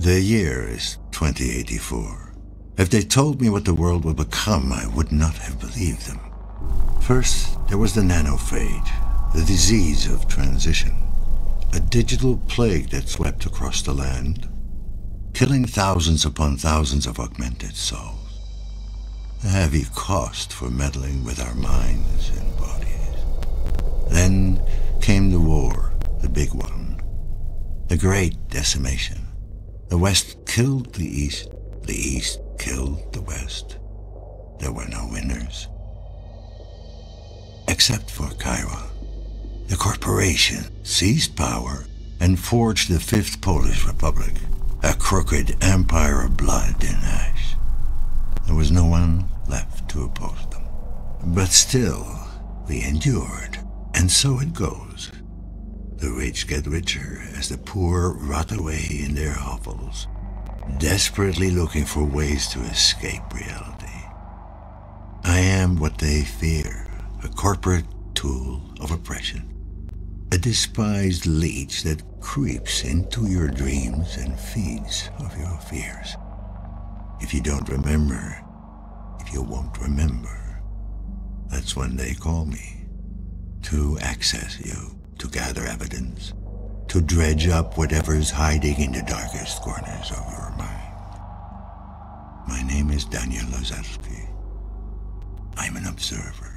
The year is 2084. If they told me what the world would become, I would not have believed them. First, there was the nanophage, the disease of transition. A digital plague that swept across the land, killing thousands upon thousands of augmented souls. A heavy cost for meddling with our minds and bodies. Then came the war, the big one. The great decimation. The West killed the East killed the West. There were no winners. Except for Chiron. The corporation seized power and forged the Fifth Polish Republic, a crooked empire of blood and ash. There was no one left to oppose them. But still, we endured, and so it goes. The rich get richer as the poor rot away in their hovels, desperately looking for ways to escape reality. I am what they fear, a corporate tool of oppression. A despised leech that creeps into your dreams and feeds off your fears. If you don't remember, if you won't remember, that's when they call me. To access you, to gather evidence, to dredge up whatever's hiding in the darkest corners of your mind. My name is Daniel Lazarski. I'm an observer.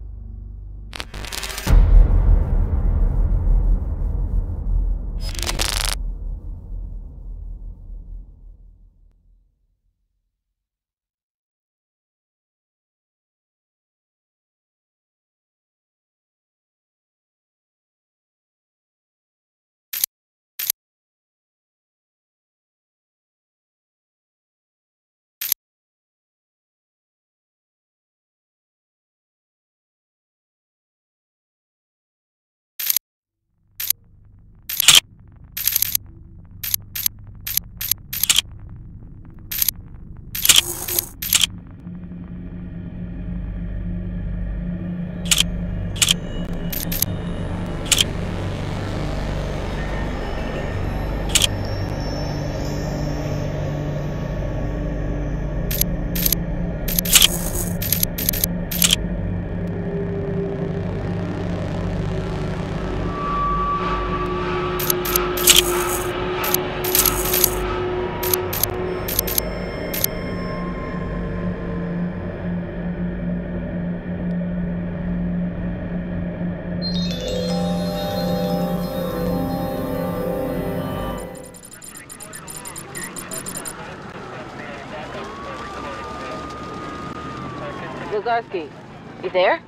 Lazarski, you there?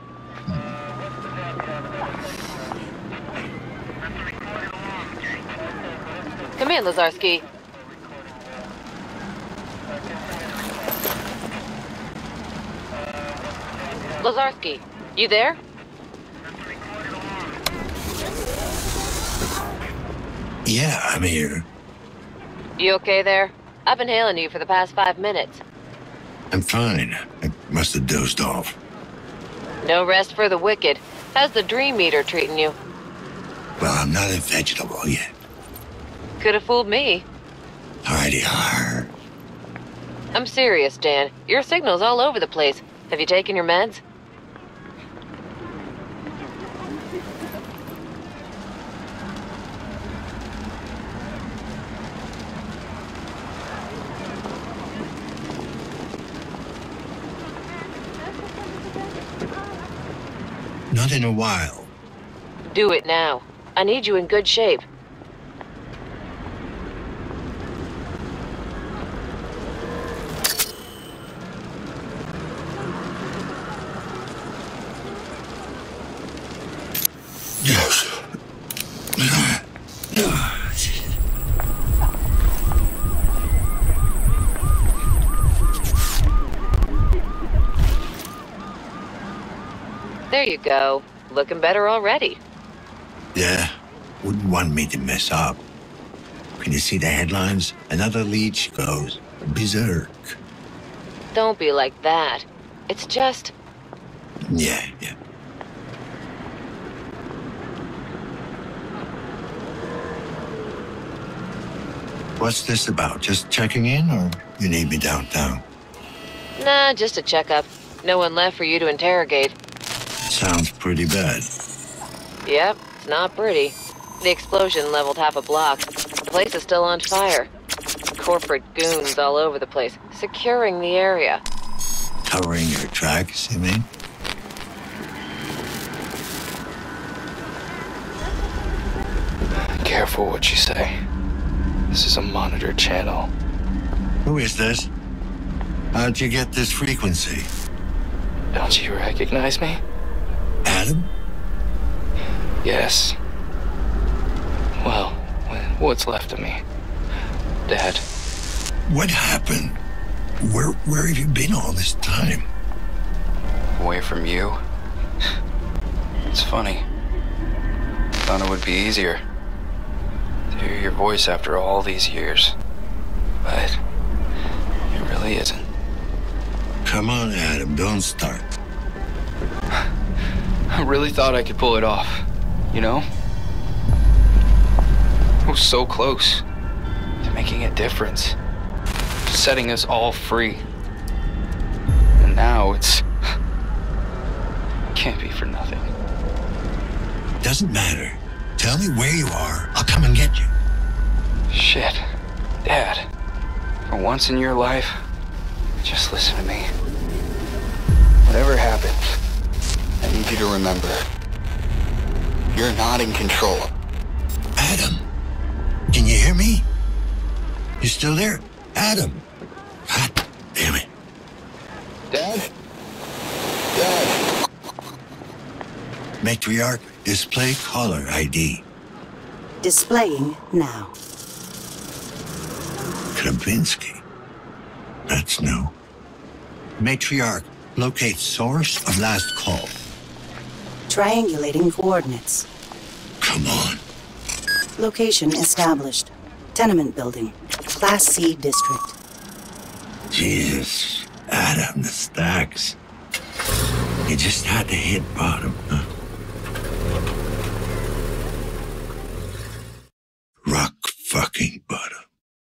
Come in, Lazarski. Lazarski, you there? Yeah, I'm here. You okay there? I've been hailing you for the past 5 minutes. I'm fine. I must have dozed off. No rest for the wicked. How's the dream meter treating you? Well, I'm not a vegetable yet. Could have fooled me. Alrighty, har. I'm serious, Dan. Your signal's all over the place. Have you taken your meds? Not in a while. Do it now. I need you in good shape. Yes. There you go. Looking better already. Yeah, wouldn't want me to mess up. Can you see the headlines? Another leech goes berserk. Don't be like that. It's just... Yeah. What's this about? Just checking in, or you need me downtown? Nah, just a checkup. No one left for you to interrogate. Sounds pretty bad. Yep, it's not pretty. The explosion leveled half a block. The place is still on fire. Corporate goons all over the place, securing the area. Covering your tracks, you mean? Careful what you say. This is a monitored channel. Who is this? How'd you get this frequency? Don't you recognize me? Adam? Yes. Well, what's left of me? Dad. What happened? Where have you been all this time? Away from you. It's funny. Thought it would be easier to hear your voice after all these years. But it really isn't. Come on, Adam, don't start. I really thought I could pull it off, you know? I was so close to making a difference, setting us all free. And now it can't be for nothing. Doesn't matter. Tell me where you are. I'll come and get you. Shit. Dad, for once in your life, just listen to me. Whatever happens, I need you to remember, you're not in control. Adam, can you hear me? You still there? Adam? God damn it. Dad? Dad? Matriarch, display caller ID. Displaying now. Krabinsky. That's new. Matriarch, locate source of last call. Triangulating coordinates. Come on. Location established. Tenement building. Class C district. Jesus. Adam, the stacks. You just had to hit bottom, huh? Rock fucking bottom.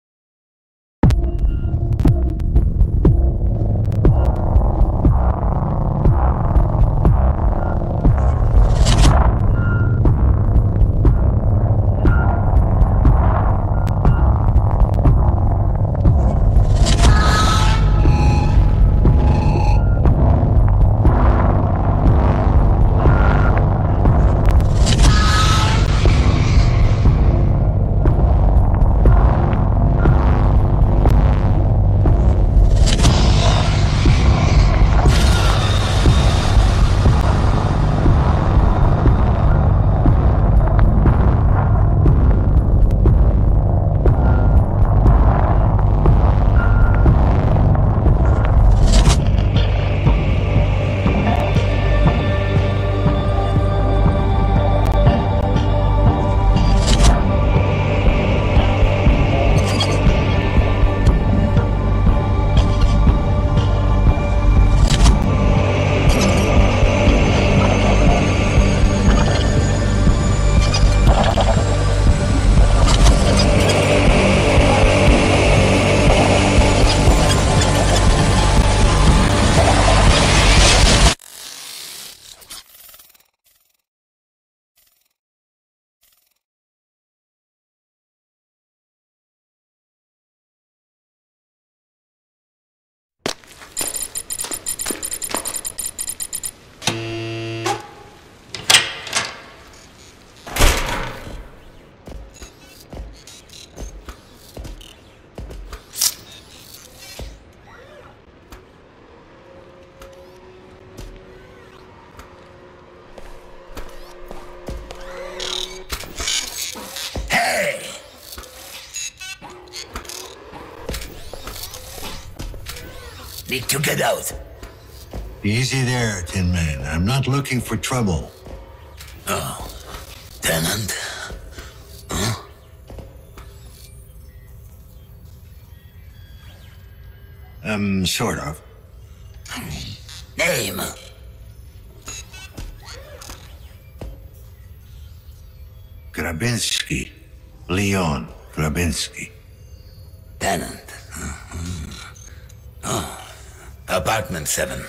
Need to get out. Easy there, Tin Man. I'm not looking for trouble. Oh, tenant? Huh? Sort of. Name? Krabinsky. Leon Krabinsky. Tenant. Oh, apartment 7.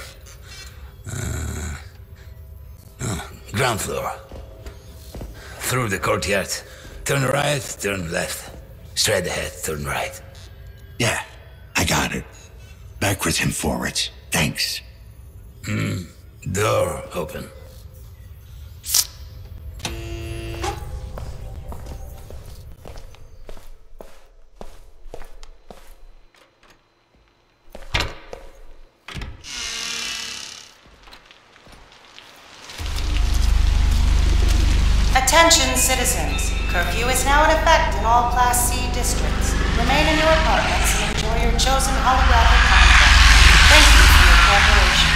Ground floor. Through the courtyard. Turn right, turn left. Straight ahead, turn right. Yeah, I got it. Backwards and forwards. Thanks. Door open. Attention citizens. Curfew is now in effect in all Class C districts. Remain in your apartments and enjoy your chosen holographic content. Thank you for your cooperation.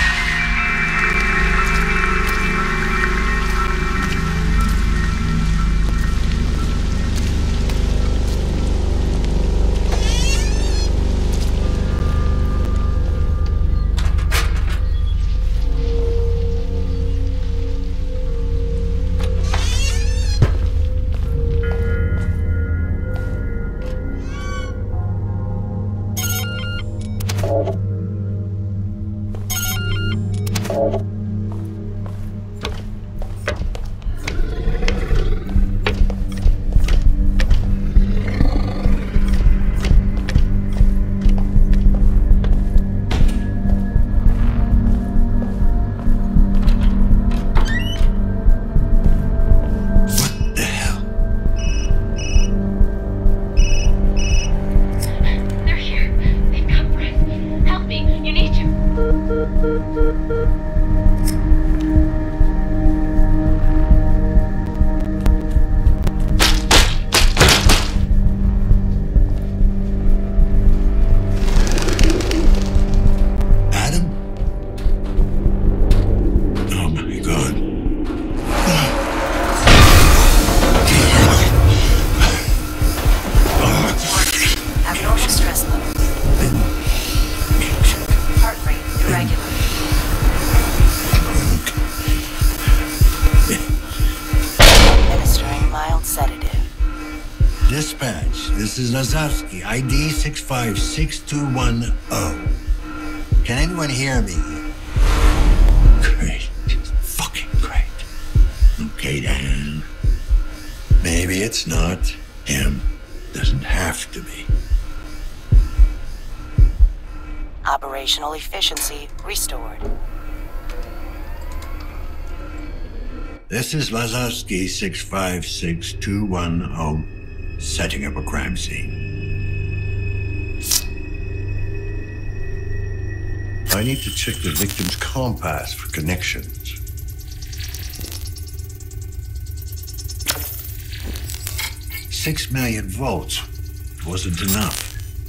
Dispatch, this is Lazarski, ID 656210. Can anyone hear me? Great. Fucking great. Okay, then. Maybe it's not him. Doesn't have to be. Operational efficiency restored. This is Lazarski 656210. Setting up a crime scene. I need to check the victim's compass for connections. 6 million volts wasn't enough.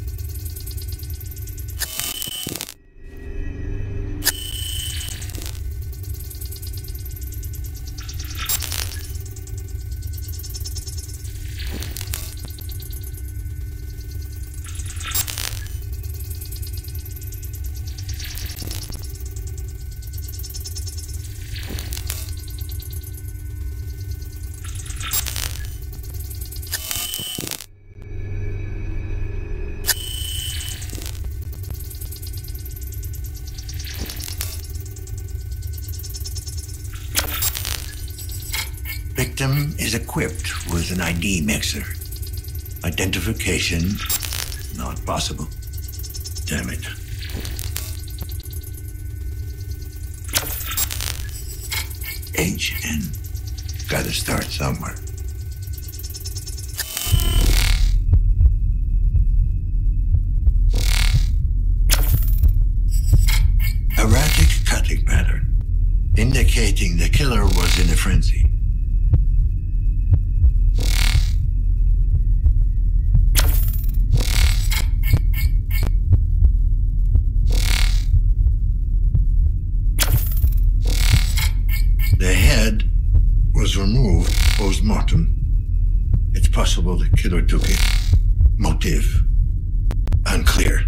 Victim is equipped with an ID mixer. Identification not possible. Damn it. HN. Gotta start somewhere. Erratic cutting pattern, indicating the killer was in a frenzy. The head was removed post-mortem. It's possible the killer took it. Motive unclear.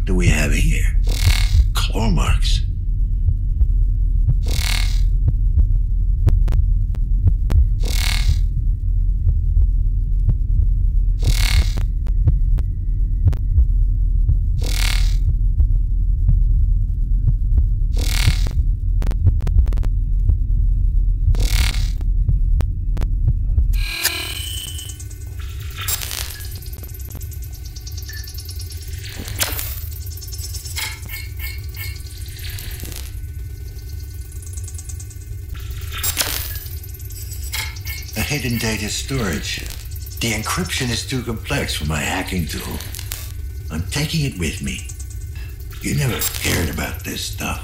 do we have here? Claw marks. Hidden data storage. The encryption is too complex for my hacking tool. I'm taking it with me. You never cared about this stuff.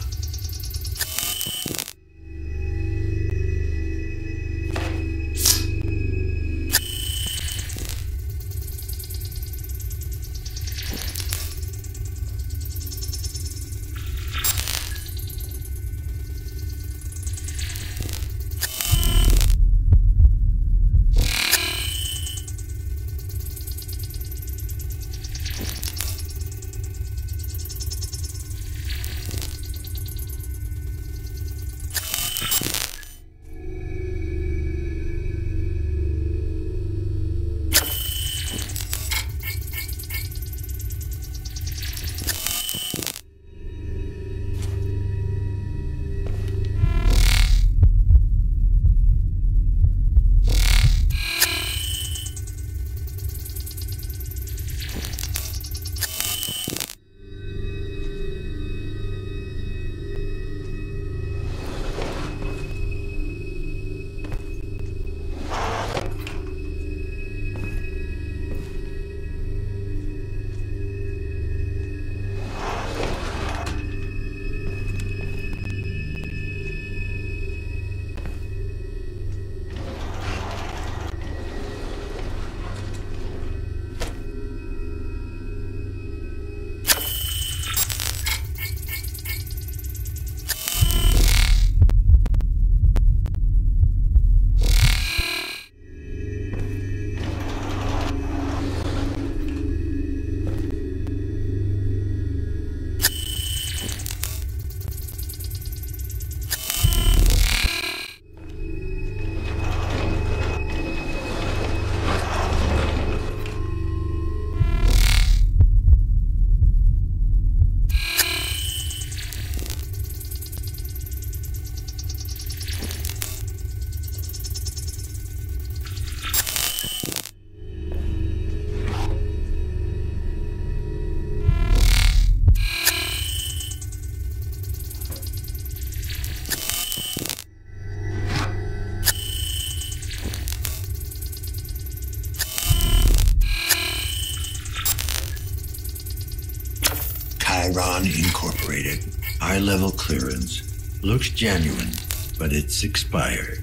Chiron Incorporated. High-level clearance. Looks genuine, but it's expired.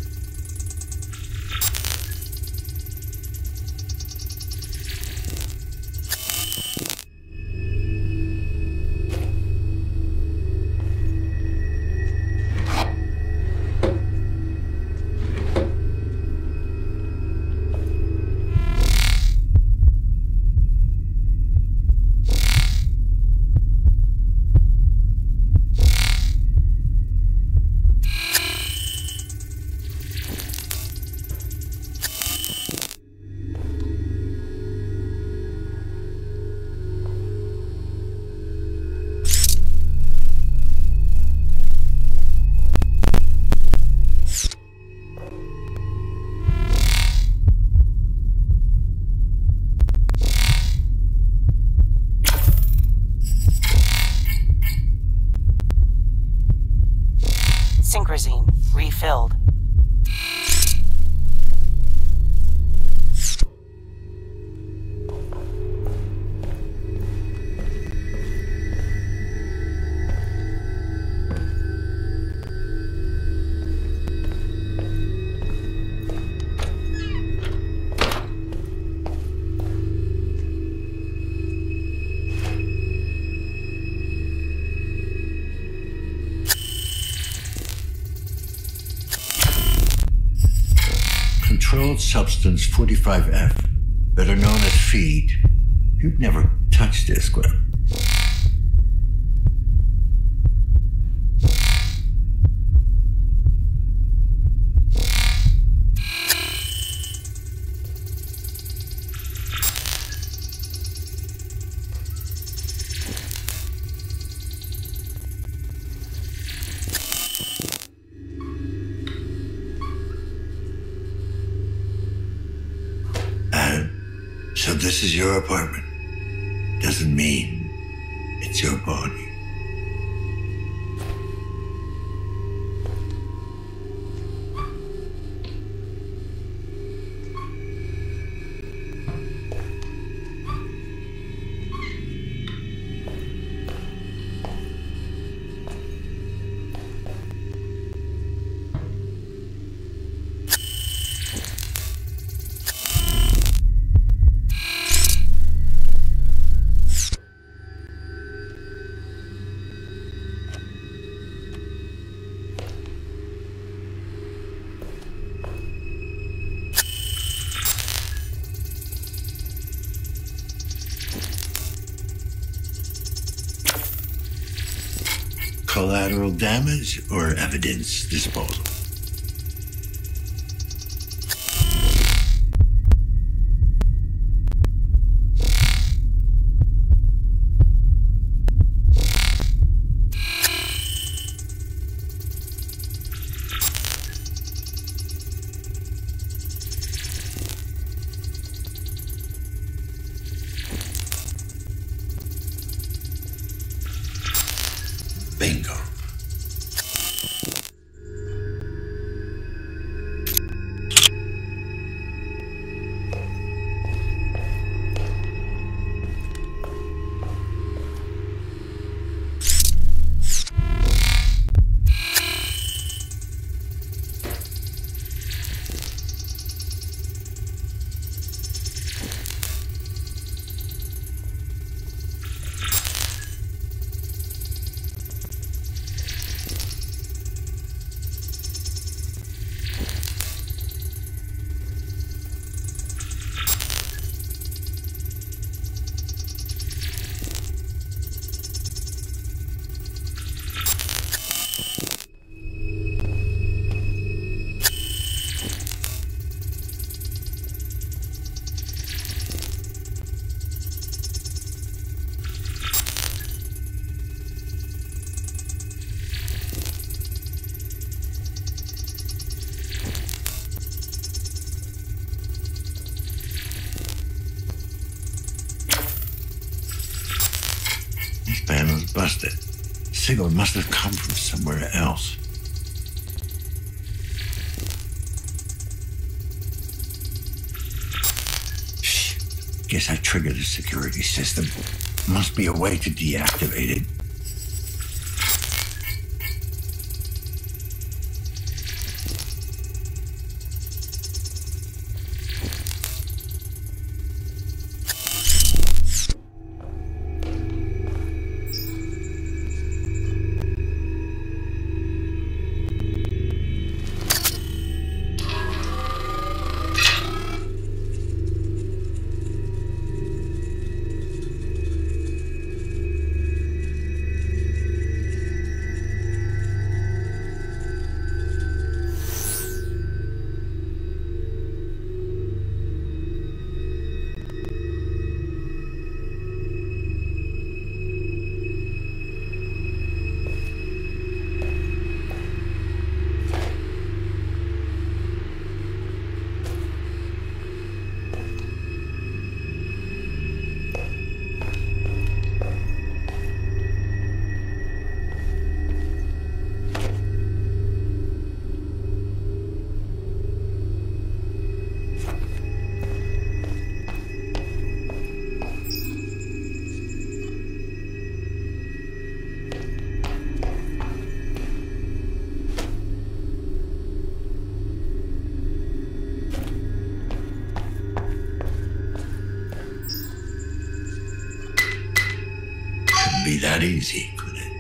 Synchrosine refilled. Controlled Substance 45F, better known as feed. You'd never touch this, Gwen. But this is your apartment. Doesn't mean it's your body. Collateral damage or evidence disposal? Bingo. This panel's busted. The signal must have come from somewhere else. Shh. Guess I triggered the security system. Must be a way to deactivate it. Be that easy, could it?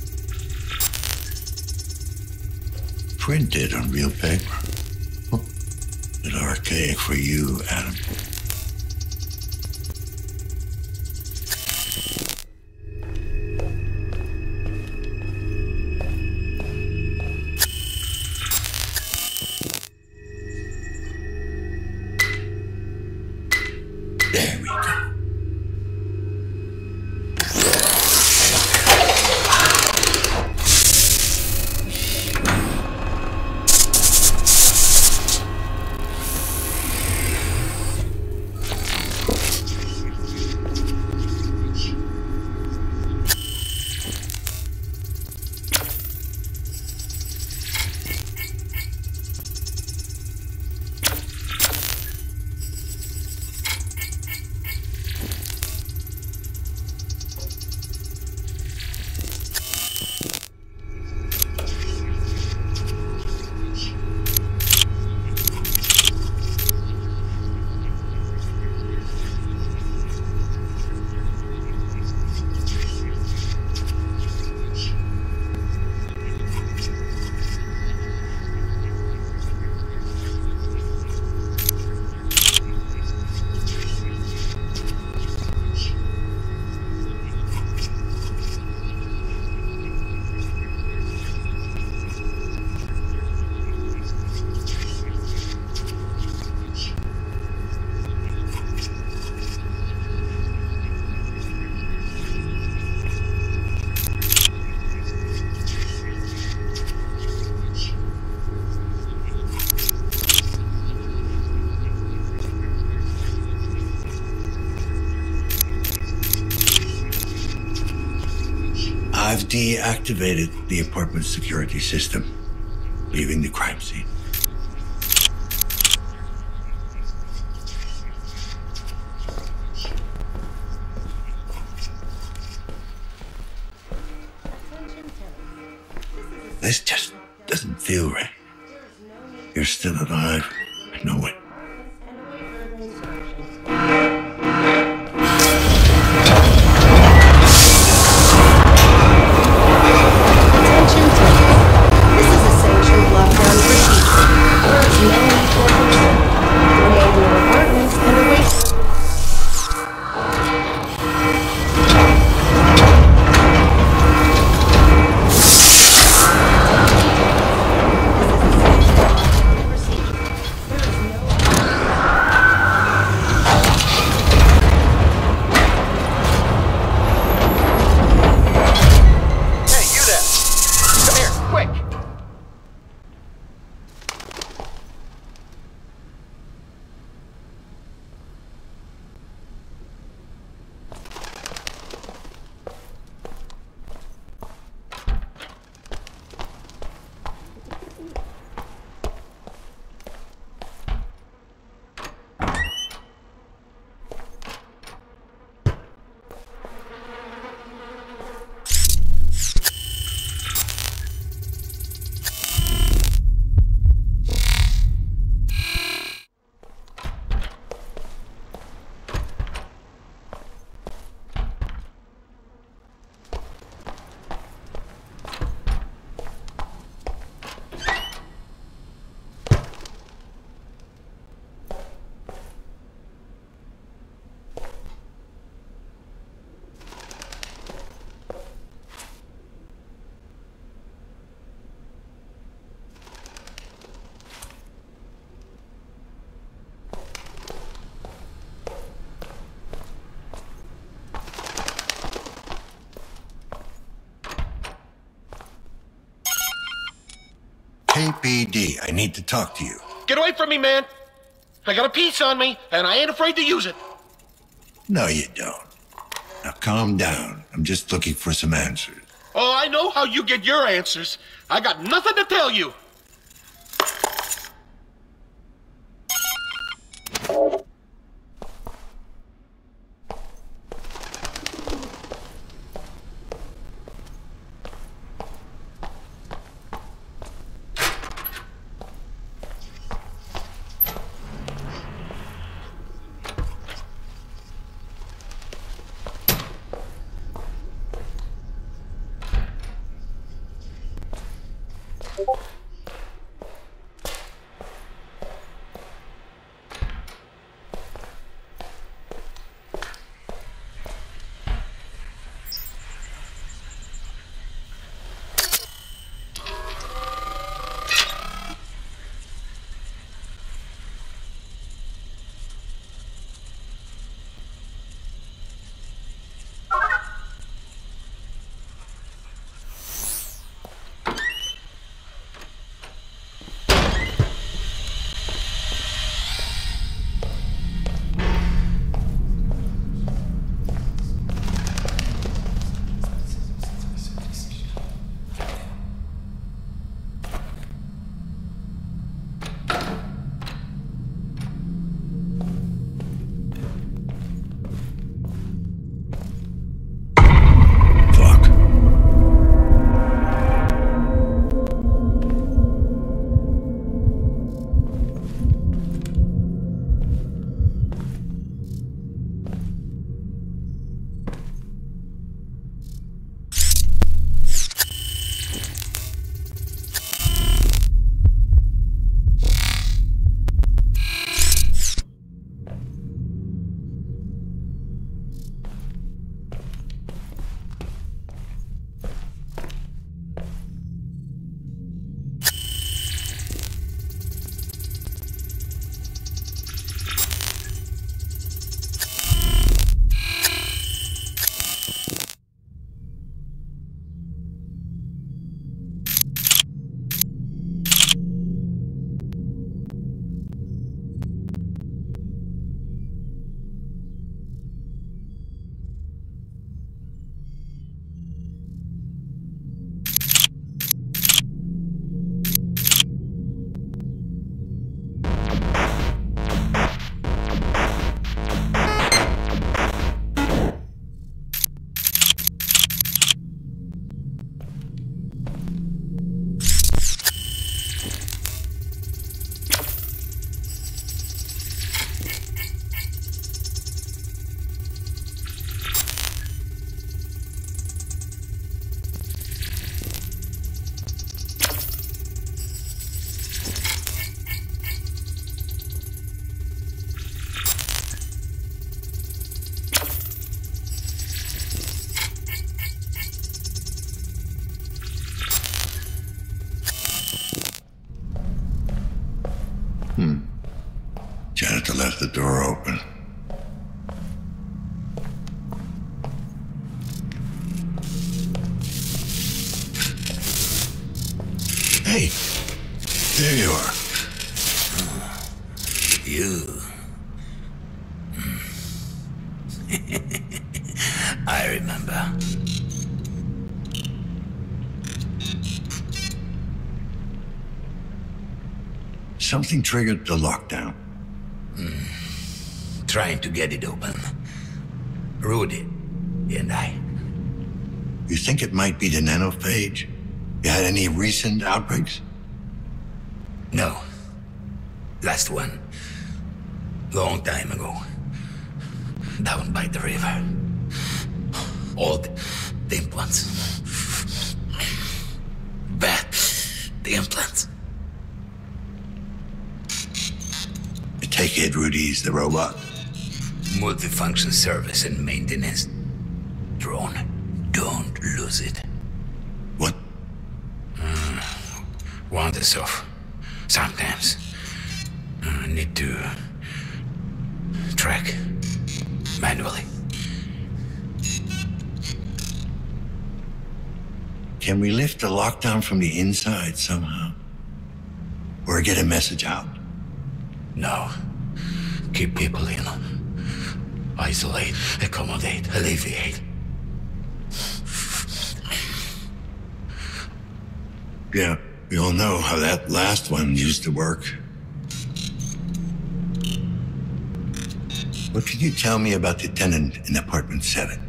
Printed on real paper. Oh, archaic for you, Adam. There we go. I've deactivated the apartment security system, leaving the crime scene. This just doesn't feel right. You're still alive. I know it. KPD, I need to talk to you. Get away from me, man! I got a piece on me, and I ain't afraid to use it. No, you don't. Now calm down. I'm just looking for some answers. Oh, I know how you get your answers. I got nothing to tell you. to left the door open. Hey, there you are. You. I remember. Something triggered the lockdown. Trying to get it open. Rudy and I. You think it might be the nanophage? You had any recent outbreaks? No. Last one. Long time ago. Down by the river. All the implants. Back the implants. I take it Rudy's the robot? Multifunction service and maintenance drone. Don't lose it. What? Wanders off. Sometimes. Need to track manually. Can we lift the lockdown from the inside somehow? Or get a message out? No. Keep people in. Isolate, accommodate, alleviate. Yeah, we all know how that last one used to work. What can you tell me about the tenant in apartment 7?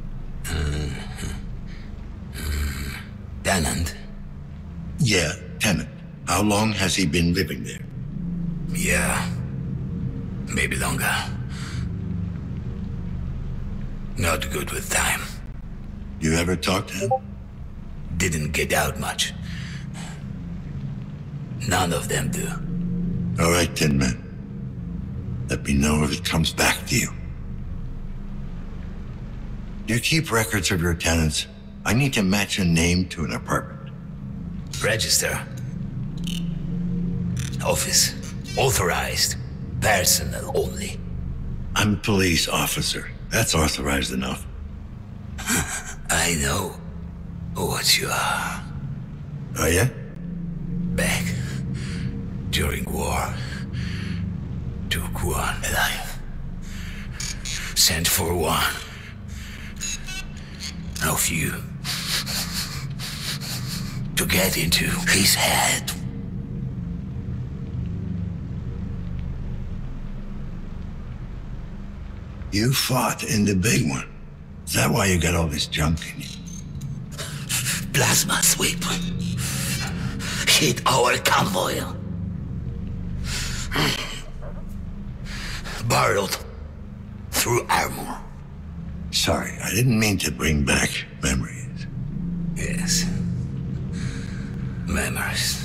Tenant? Yeah, tenant. How long has he been living there? Yeah. Maybe longer. Not good with time. You ever talk to him? Didn't get out much. None of them do. All right, Tin Man. Let me know if it comes back to you. Do you keep records of your tenants? I need to match a name to an apartment. Register. Office. Authorized. Personal only. I'm a police officer. That's authorized enough. I know what you are. Oh, yeah? Back during war, took one alive. Sent for one of you to get into his head. You fought in the big one. Is that why you got all this junk in you? Plasma sweep hit our convoy. Barreled through armor. Sorry, I didn't mean to bring back memories. Yes. Memories.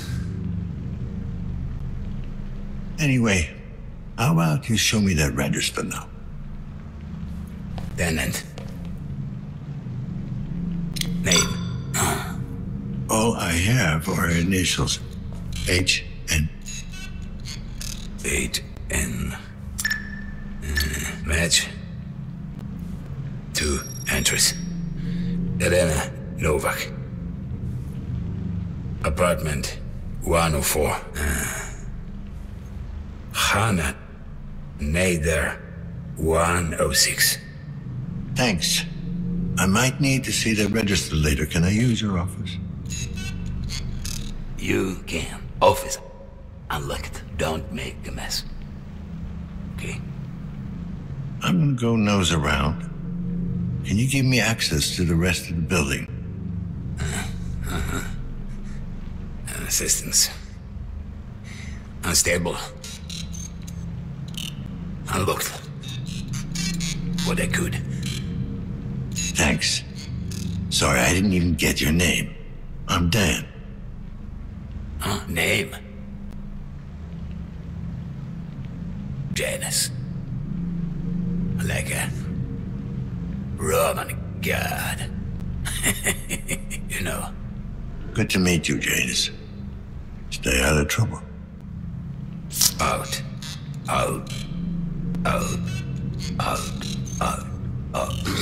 Anyway, how about you show me that register now? Tenant. Name. All I have are initials. H.N. 8N. Match. 2 entries. Elena Novak. Apartment 104. Hannah Nader 106. Thanks. I might need to see the register later. Can I use your office? You can. Office. Unlocked. Don't make a mess. Okay? I'm gonna go nose around. Can you give me access to the rest of the building? Assistance. Unstable. Unlocked. What I could. Thanks. Sorry, I didn't even get your name. I'm Dan. Name? Janus. Like a Roman god. You know. Good to meet you, Janus. Stay out of trouble. Out. Out.